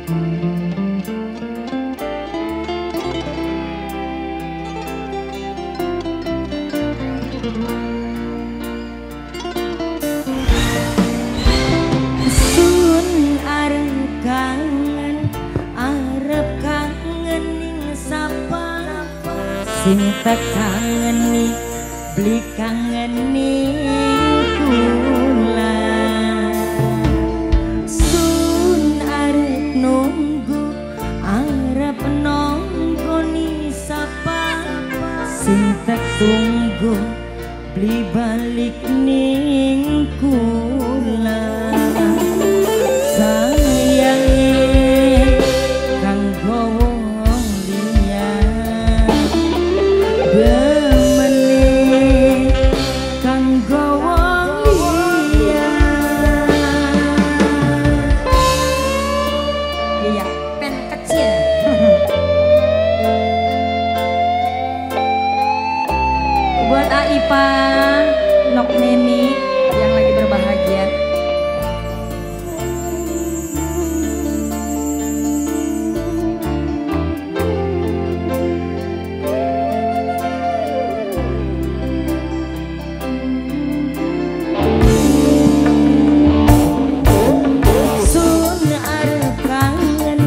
Sing tak kangeni beli kangeni kula sun arep nunggu arep nonggoni sapa sing tak tunggu beli balik ning kula buat Aipa, Nok Neni yang lagi berbahagia. Sun arep kangen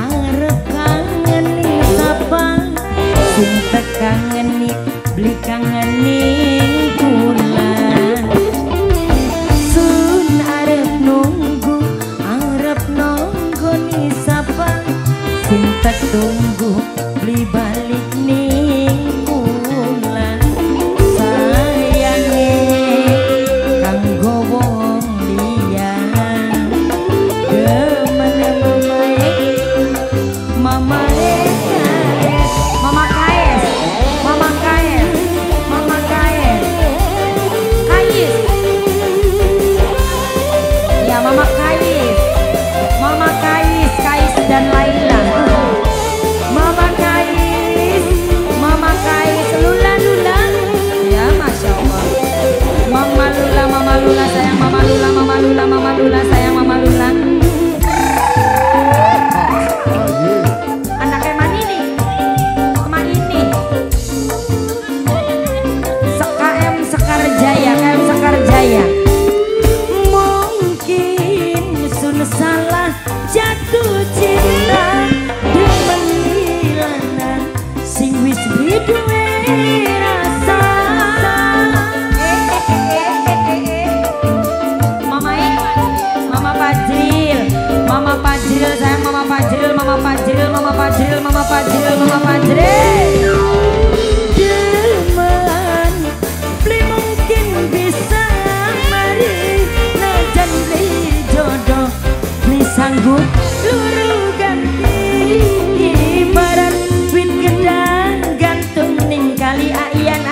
nih sapa sing tak kangen nih beli kangeni kula sun arep nunggu sapa sing tak tunggu beli balik ning kula sayange kanggo wong liya mamae mama kaes Mama Kais dan Laila. Mama Kais, Lula. Ya Masya Allah. Mama Lula sayang Mama Lula sayang Mama Lula. Anaknya mana ini? Kemana ini? KM Sekarjaya. Salah jatuh cinta demen hilangan sing wis duwe rasa Mama Fajril sayang Mama Fajril demen beli mungkin bisa mari najan beli jodoh sanggup luru ganti ibarat wit gedang gantung ning kali aian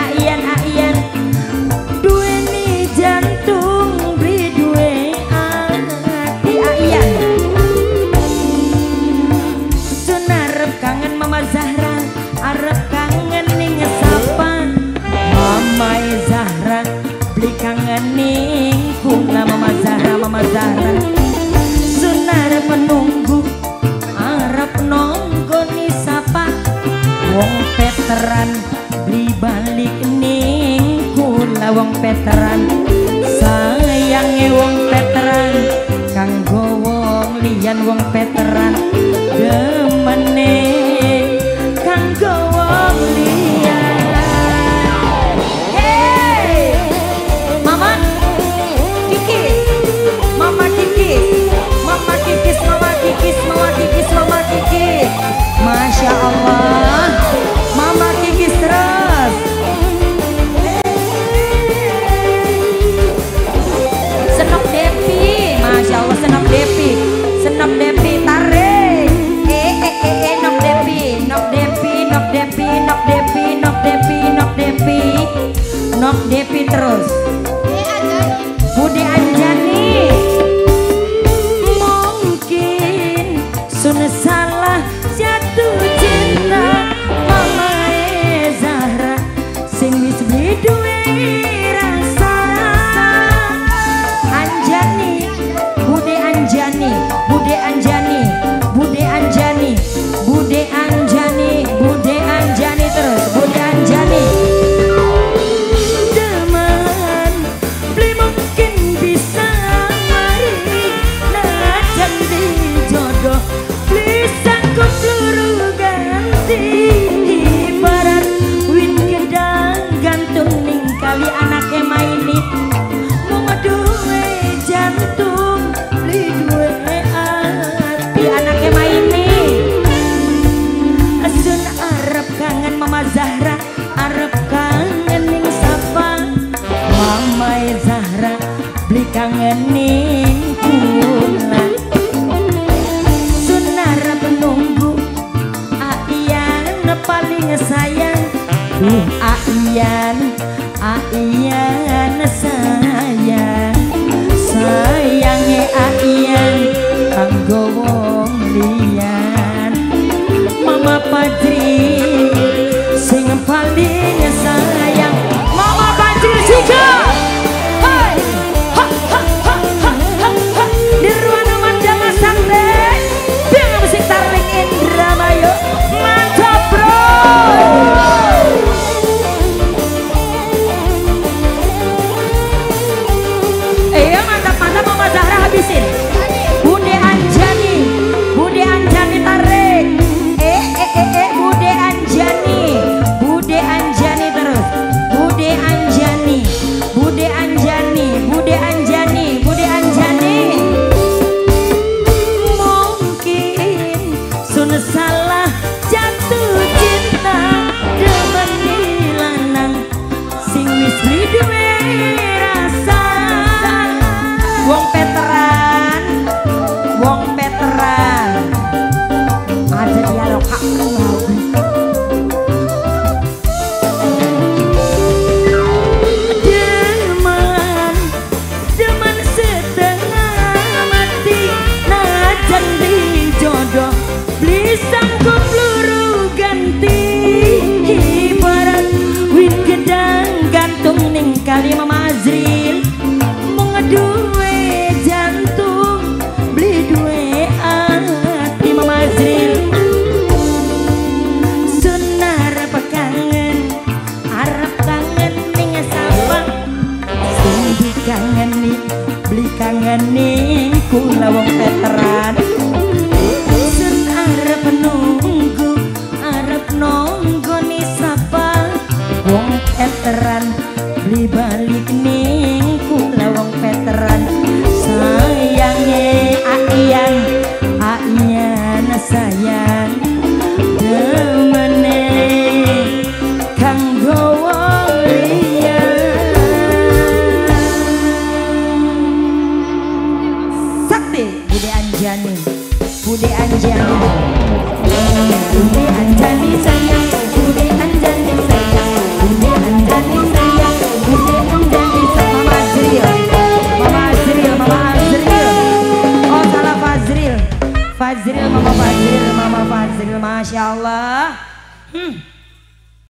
duweni jantung beri duwe ati aian sun arep kangen Mama Zahra arep kangen ning sapa Mama Zahra beli kangen ning kula Mama Zahra arep menunggu arep nonggoni sapa wong veteran beli balik ning kula wong veteran sayange wong veteran kanggo wong liyan wong veteran demene kanggo wong liyan. Hey Mama Kikis Masya Allah Mama Kikis terus Senop Depi Masya Allah Senop Depi tarik Nok Depi terus Bude Anjani mungkin sun salah jatuh cinta Mama Zahra sing wis duwe rasa Anjani Bude Anjani kula wong veteran. Sun arep nunggu arep nonggoni sapa wong veteran beli balik ning kula wong veteran. Sayange aiyan aiyan sayang demene kanggo wong liya. Sakti Bude Anjani, Bude Anjani, Bude Anjani sayang, Bude Anjani sayang, Bude Anjani sayang, Bude Anjani sayang. Mama Azril, Mama Azril, Mama Azril. Oh salah Fazril, Fazril, Mama Fazril, Mama Fazril, Masya Allah.